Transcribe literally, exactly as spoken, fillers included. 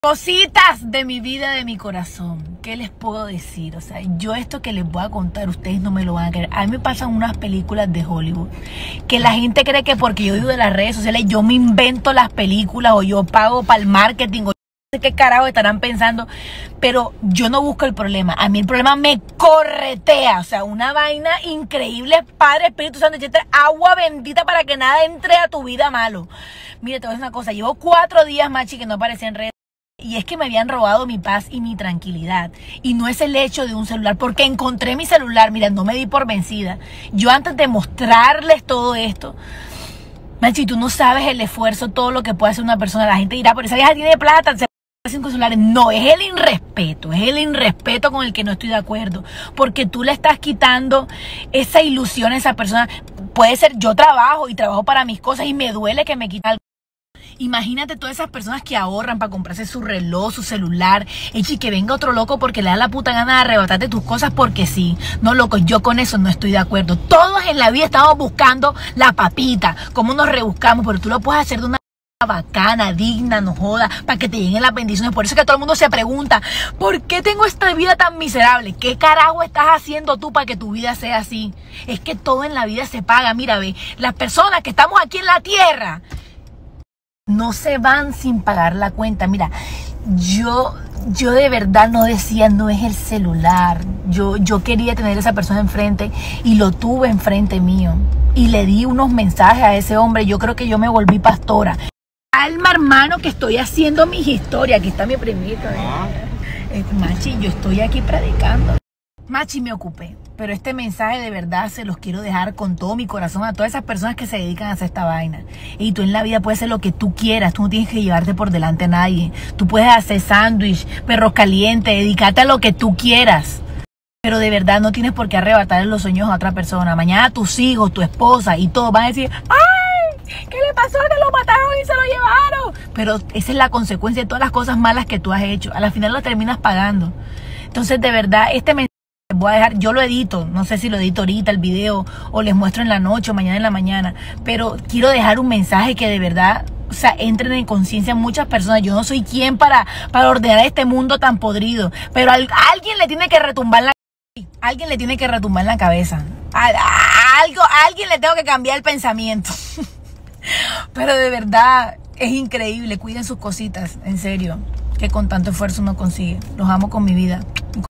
Cositas de mi vida, de mi corazón. ¿Qué les puedo decir? O sea, yo esto que les voy a contar, ustedes no me lo van a creer. A mí me pasan unas películas de Hollywood que la gente cree que porque yo vivo de las redes sociales, yo me invento las películas o yo pago para el marketing o no sé qué carajo estarán pensando. Pero yo no busco el problema. A mí el problema me corretea. O sea, una vaina increíble, Padre, Espíritu Santo, etcétera. Agua bendita para que nada entre a tu vida malo. Mire, te voy a decir una cosa. Llevo cuatro días, machi, que no aparecía en redes. Y es que me habían robado mi paz y mi tranquilidad. Y no es el hecho de un celular, porque encontré mi celular. Mira, no me di por vencida. Yo antes de mostrarles todo esto, machi, tú no sabes el esfuerzo, todo lo que puede hacer una persona. La gente dirá, pero esa vieja tiene plata, se cinco celulares. No, es el irrespeto, es el irrespeto con el que no estoy de acuerdo. Porque tú le estás quitando esa ilusión a esa persona. Puede ser, yo trabajo y trabajo para mis cosas y me duele que me quiten algo. Imagínate todas esas personas que ahorran para comprarse su reloj, su celular, y que venga otro loco porque le da la puta gana de arrebatarte tus cosas porque sí. No, loco, yo con eso no estoy de acuerdo. Todos en la vida estamos buscando la papita, cómo nos rebuscamos, pero tú lo puedes hacer de una bacana, digna, no joda, para que te lleguen las bendiciones. Por eso es que todo el mundo se pregunta, ¿por qué tengo esta vida tan miserable? ¿Qué carajo estás haciendo tú para que tu vida sea así? Es que todo en la vida se paga. Mira, ve, las personas que estamos aquí en la tierra no se van sin pagar la cuenta. Mira, yo, yo de verdad no decía, no es el celular. Yo, yo quería tener a esa persona enfrente y lo tuve enfrente mío. Y le di unos mensajes a ese hombre. Yo creo que yo me volví pastora. Alma, hermano, que estoy haciendo mis historias. Aquí está mi primito. ¿eh? Machi, yo estoy aquí predicando. Machi, me ocupé. Pero este mensaje de verdad se los quiero dejar con todo mi corazón a todas esas personas que se dedican a hacer esta vaina. Y tú en la vida puedes hacer lo que tú quieras. Tú no tienes que llevarte por delante a nadie. Tú puedes hacer sándwich, perros calientes, dedicarte a lo que tú quieras. Pero de verdad no tienes por qué arrebatarle los sueños a otra persona. Mañana tus hijos, tu esposa y todos van a decir, ¡ay! ¿Qué le pasó? Que lo mataron y se lo llevaron. Pero esa es la consecuencia de todas las cosas malas que tú has hecho. A la final lo terminas pagando. Entonces, de verdad, este mensaje voy a dejar, yo lo edito, no sé si lo edito ahorita el video o les muestro en la noche o mañana en la mañana, pero quiero dejar un mensaje que de verdad, o sea, entren en conciencia muchas personas. Yo no soy quien para, para ordenar este mundo tan podrido, pero a, a alguien le tiene que retumbar la alguien le tiene que retumbar en la cabeza, a, a, algo, a alguien le tengo que cambiar el pensamiento. Pero de verdad es increíble, cuiden sus cositas, en serio, que con tanto esfuerzo uno consigue. Los amo con mi vida.